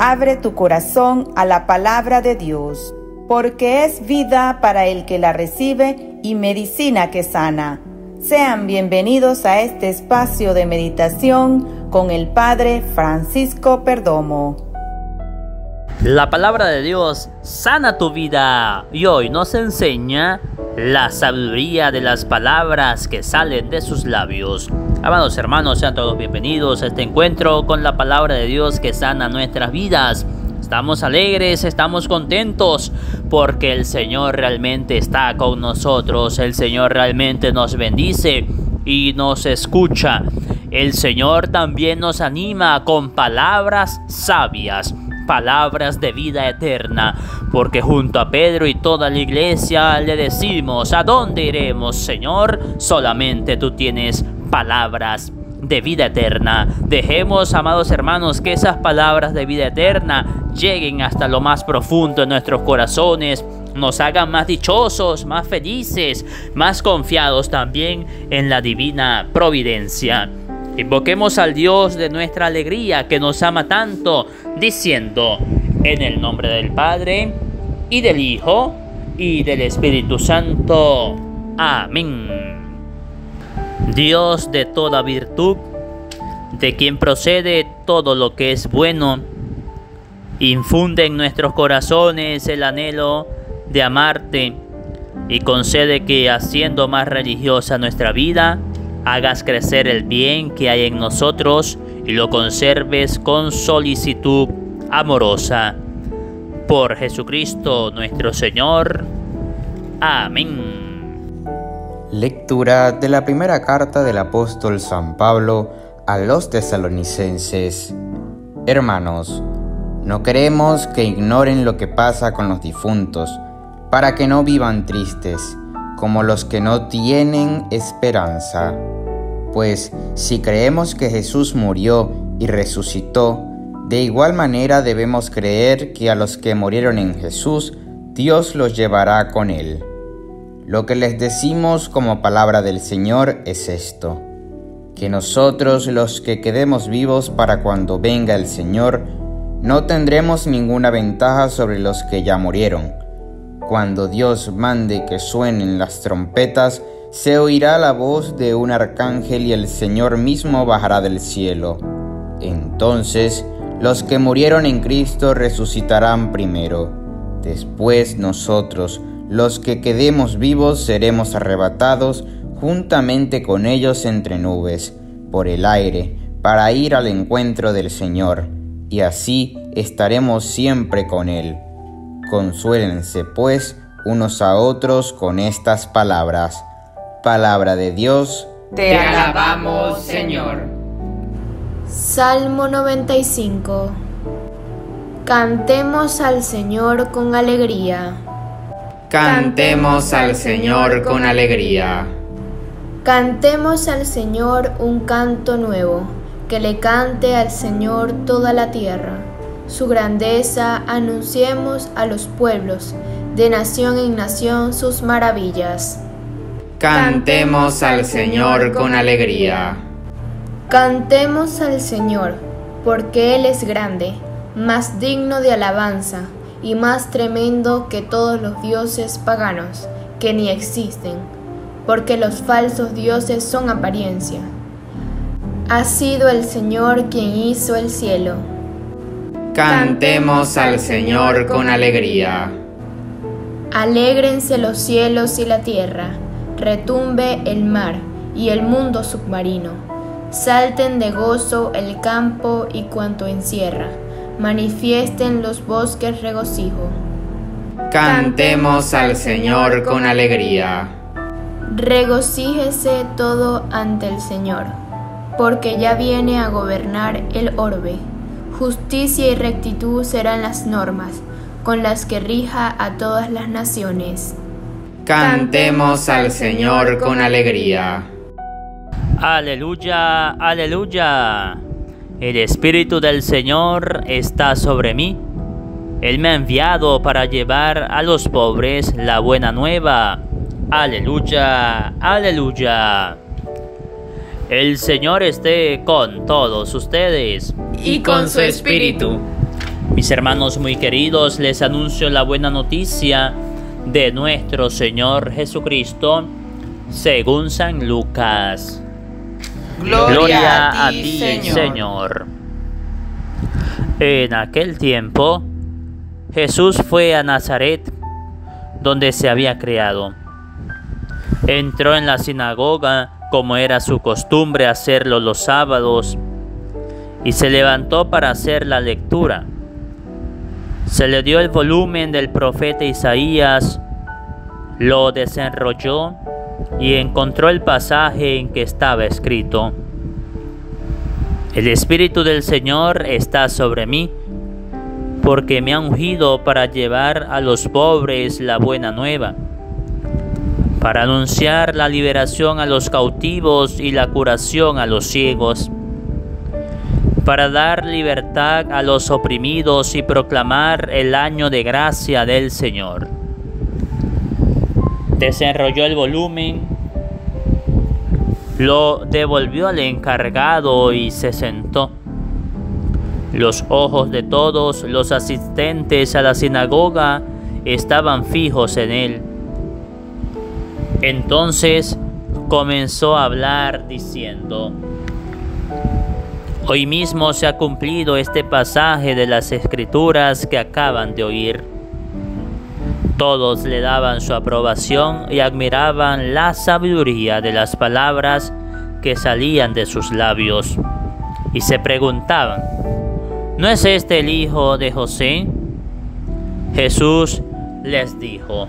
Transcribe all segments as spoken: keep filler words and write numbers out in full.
Abre tu corazón a la palabra de Dios, porque es vida para el que la recibe y medicina que sana. Sean bienvenidos a este espacio de meditación con el Padre Francisco Perdomo. La palabra de Dios sana tu vida y hoy nos enseña la sabiduría de las palabras que salen de sus labios. Amados hermanos, sean todos bienvenidos a este encuentro con la palabra de Dios que sana nuestras vidas. Estamos alegres, estamos contentos porque el Señor realmente está con nosotros. El Señor realmente nos bendice y nos escucha. El Señor también nos anima con palabras sabias, palabras de vida eterna, porque junto a Pedro y toda la iglesia le decimos: ¿a dónde iremos, Señor? Solamente tú tienes palabras de vida eterna. Dejemos, amados hermanos, que esas palabras de vida eterna lleguen hasta lo más profundo de nuestros corazones, nos hagan más dichosos, más felices, más confiados también en la divina providencia. Invoquemos al Dios de nuestra alegría, que nos ama tanto, diciendo: en el nombre del Padre, y del Hijo, y del Espíritu Santo. Amén. Dios de toda virtud, de quien procede todo lo que es bueno, infunde en nuestros corazones el anhelo de amarte y concede que, haciendo más religiosa nuestra vida, hagas crecer el bien que hay en nosotros y lo conserves con solicitud amorosa. Por Jesucristo nuestro Señor. Amén. Lectura de la primera carta del apóstol San Pablo a los tesalonicenses. Hermanos, no queremos que ignoren lo que pasa con los difuntos, para que no vivan tristes, como los que no tienen esperanza. Pues si creemos que Jesús murió y resucitó, de igual manera debemos creer que a los que murieron en Jesús, Dios los llevará con él. Lo que les decimos como palabra del Señor es esto: que nosotros, los que quedemos vivos para cuando venga el Señor, no tendremos ninguna ventaja sobre los que ya murieron. Cuando Dios mande que suenen las trompetas, se oirá la voz de un arcángel y el Señor mismo bajará del cielo. Entonces, los que murieron en Cristo resucitarán primero. Después nosotros, los que quedemos vivos, seremos arrebatados juntamente con ellos entre nubes, por el aire, para ir al encuentro del Señor, y así estaremos siempre con Él. Consuélense, pues, unos a otros con estas palabras. Palabra de Dios. Te alabamos, Señor. Salmo noventa y cinco. Cantemos al Señor con alegría. Cantemos al Señor con alegría. Cantemos al Señor un canto nuevo, que le cante al Señor toda la tierra. Su grandeza anunciemos a los pueblos, de nación en nación sus maravillas. Cantemos al Señor con alegría. Cantemos al Señor, porque Él es grande, más digno de alabanza, y más tremendo que todos los dioses paganos, que ni existen, porque los falsos dioses son apariencia. Ha sido el Señor quien hizo el cielo. Cantemos al Señor con alegría. Alégrense los cielos y la tierra, retumbe el mar y el mundo submarino. Salten de gozo el campo y cuanto encierra. Manifiesten los bosques regocijo. Cantemos al Señor con alegría. Regocíjese todo ante el Señor, porque ya viene a gobernar el orbe. Justicia y rectitud serán las normas con las que rija a todas las naciones. Cantemos al Señor con alegría. Aleluya, aleluya. El Espíritu del Señor está sobre mí. Él me ha enviado para llevar a los pobres la buena nueva. Aleluya, aleluya. El Señor esté con todos ustedes. Y con su espíritu. Mis hermanos muy queridos, les anuncio la buena noticia de nuestro Señor Jesucristo según San Lucas. Gloria, Gloria a ti, ti, Señor. Señor. En aquel tiempo, Jesús fue a Nazaret, donde se había criado. Entró en la sinagoga, como era su costumbre hacerlo los sábados, y se levantó para hacer la lectura. Se le dio el volumen del profeta Isaías, lo desenrolló y encontró el pasaje en que estaba escrito: El Espíritu del Señor está sobre mí, porque me ha ungido para llevar a los pobres la buena nueva, para anunciar la liberación a los cautivos y la curación a los ciegos, para dar libertad a los oprimidos y proclamar el año de gracia del Señor. Desenrolló el volumen, lo devolvió al encargado y se sentó. Los ojos de todos los asistentes a la sinagoga estaban fijos en él. Entonces comenzó a hablar diciendo: Hoy mismo se ha cumplido este pasaje de las Escrituras que acaban de oír. Todos le daban su aprobación y admiraban la sabiduría de las palabras que salían de sus labios. Y se preguntaban: ¿no es este el hijo de José? Jesús les dijo: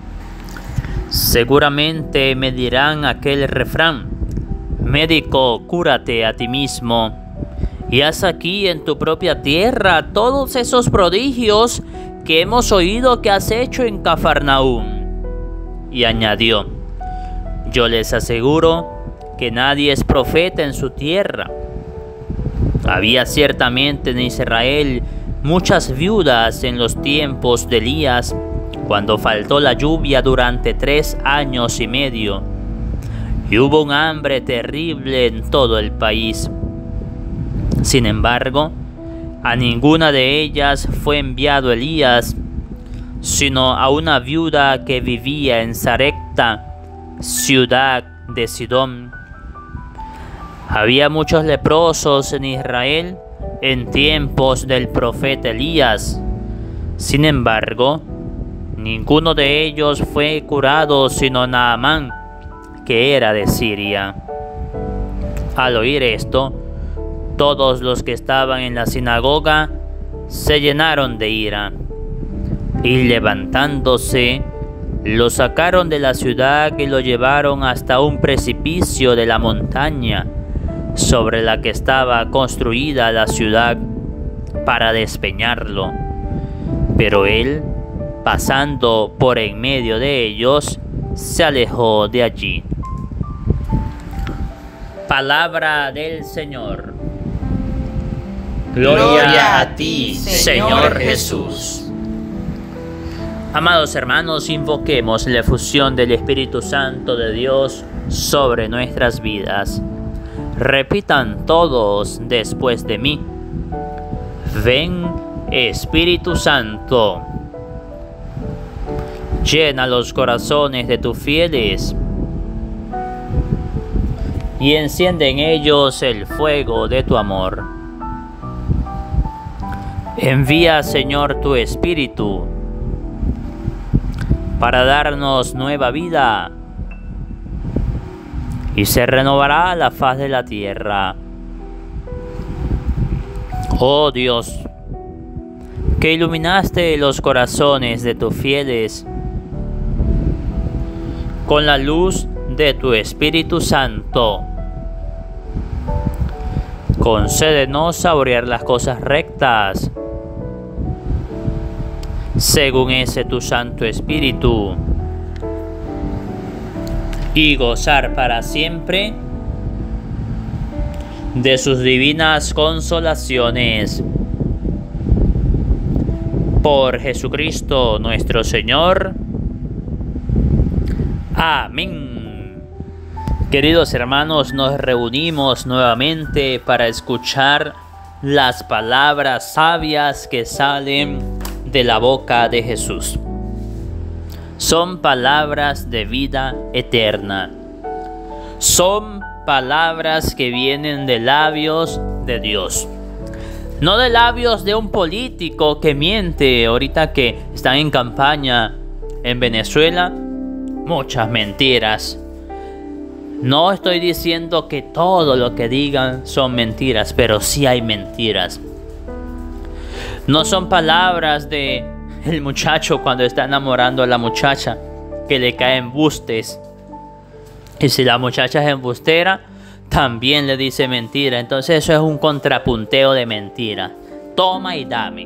seguramente me dirán aquel refrán: médico, cúrate a ti mismo, y haz aquí en tu propia tierra todos esos prodigios que hemos oído que has hecho en Cafarnaúm. Y añadió: yo les aseguro que nadie es profeta en su tierra. Había ciertamente en Israel muchas viudas en los tiempos de Elías, cuando faltó la lluvia durante tres años y medio, y hubo un hambre terrible en todo el país. Sin embargo, a ninguna de ellas fue enviado Elías, sino a una viuda que vivía en Sarepta, ciudad de Sidón. Había muchos leprosos en Israel en tiempos del profeta Elías. Sin embargo, ninguno de ellos fue curado sino Naamán, que era de Siria. Al oír esto, todos los que estaban en la sinagoga se llenaron de ira, y levantándose, lo sacaron de la ciudad y lo llevaron hasta un precipicio de la montaña sobre la que estaba construida la ciudad, para despeñarlo. Pero él, pasando por en medio de ellos, se alejó de allí. Palabra del Señor. Gloria, Gloria a ti, Señor Jesús. Amados hermanos, invoquemos la efusión del Espíritu Santo de Dios sobre nuestras vidas. Repitan todos después de mí: ven, Espíritu Santo. Llena los corazones de tus fieles y enciende en ellos el fuego de tu amor. Envía, Señor, tu Espíritu para darnos nueva vida, y se renovará la faz de la tierra. Oh Dios, que iluminaste los corazones de tus fieles con la luz de tu Espíritu Santo, concédenos saborear las cosas rectas según ese tu Santo Espíritu, y gozar para siempre de sus divinas consolaciones. Por Jesucristo nuestro Señor. Amén. Queridos hermanos, nos reunimos nuevamente para escuchar las palabras sabias que salen de la boca de Jesús. Son palabras de vida eterna. Son palabras que vienen de labios de Dios. No de labios de un político que miente ahorita que están en campaña en Venezuela. Muchas mentiras. No estoy diciendo que todo lo que digan son mentiras, pero sí hay mentiras. No son palabras de el muchacho cuando está enamorando a la muchacha, que le caen embustes. Y si la muchacha es embustera, también le dice mentira. Entonces eso es un contrapunteo de mentira. Toma y dame.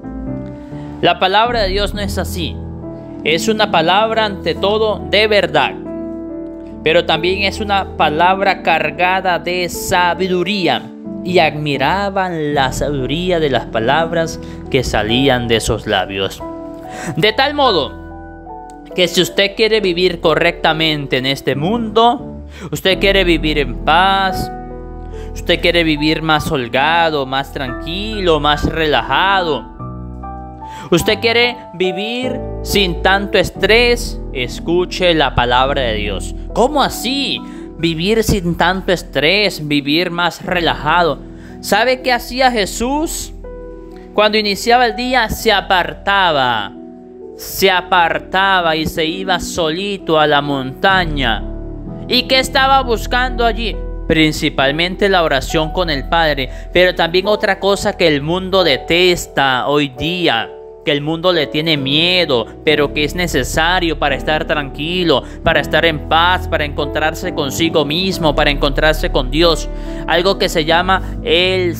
La palabra de Dios no es así. Es una palabra ante todo de verdad. Pero también es una palabra cargada de sabiduría. Y admiraban la sabiduría de las palabras que salían de esos labios. De tal modo que si usted quiere vivir correctamente en este mundo, usted quiere vivir en paz, usted quiere vivir más holgado, más tranquilo, más relajado, usted quiere vivir sin tanto estrés, escuche la palabra de Dios. ¿Cómo así? Vivir sin tanto estrés, vivir más relajado. ¿Sabe qué hacía Jesús? Cuando iniciaba el día se apartaba, se apartaba y se iba solito a la montaña. ¿Y qué estaba buscando allí? Principalmente la oración con el Padre, pero también otra cosa que el mundo detesta hoy día, que el mundo le tiene miedo, pero que es necesario para estar tranquilo, para estar en paz, para encontrarse consigo mismo, para encontrarse con Dios. Algo que se llama el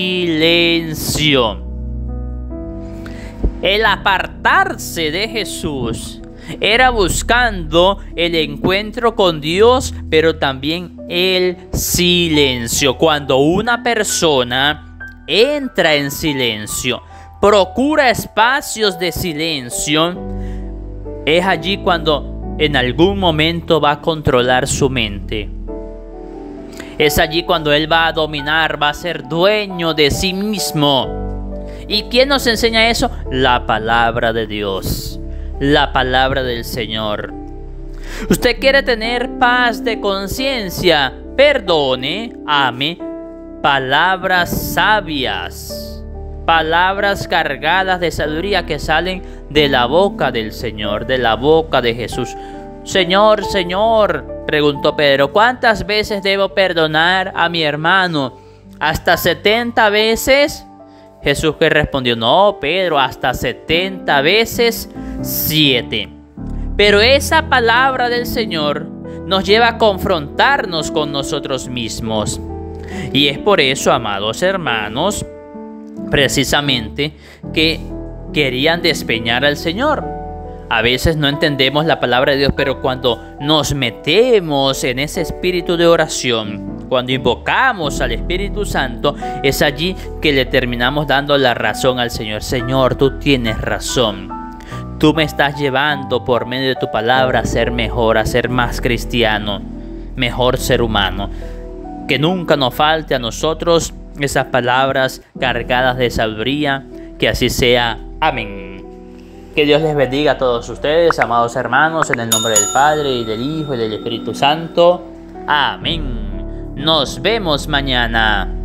silencio. El apartarse de Jesús era buscando el encuentro con Dios, pero también el silencio. Cuando una persona entra en silencio, procura espacios de silencio, es allí cuando en algún momento va a controlar su mente. Es allí cuando él va a dominar, va a ser dueño de sí mismo. ¿Y quién nos enseña eso? La palabra de Dios, la palabra del Señor. ¿Usted quiere tener paz de conciencia? Perdone, ame. Palabras sabias, palabras cargadas de sabiduría que salen de la boca del Señor, de la boca de Jesús. Señor, Señor, preguntó Pedro, ¿cuántas veces debo perdonar a mi hermano? ¿Hasta setenta veces? Jesús que respondió, no, Pedro, hasta setenta veces siete. Pero esa palabra del Señor nos lleva a confrontarnos con nosotros mismos. Y es por eso, amados hermanos, precisamente que querían despeñar al Señor. A veces no entendemos la palabra de Dios, pero cuando nos metemos en ese espíritu de oración, cuando invocamos al Espíritu Santo, es allí que le terminamos dando la razón al Señor. Señor, tú tienes razón. Tú me estás llevando por medio de tu palabra a ser mejor, a ser más cristiano, mejor ser humano. Que nunca nos falte a nosotros esas palabras cargadas de sabiduría. Que así sea. Amén. Que Dios les bendiga a todos ustedes, amados hermanos, en el nombre del Padre, y del Hijo, y del Espíritu Santo. Amén. Nos vemos mañana.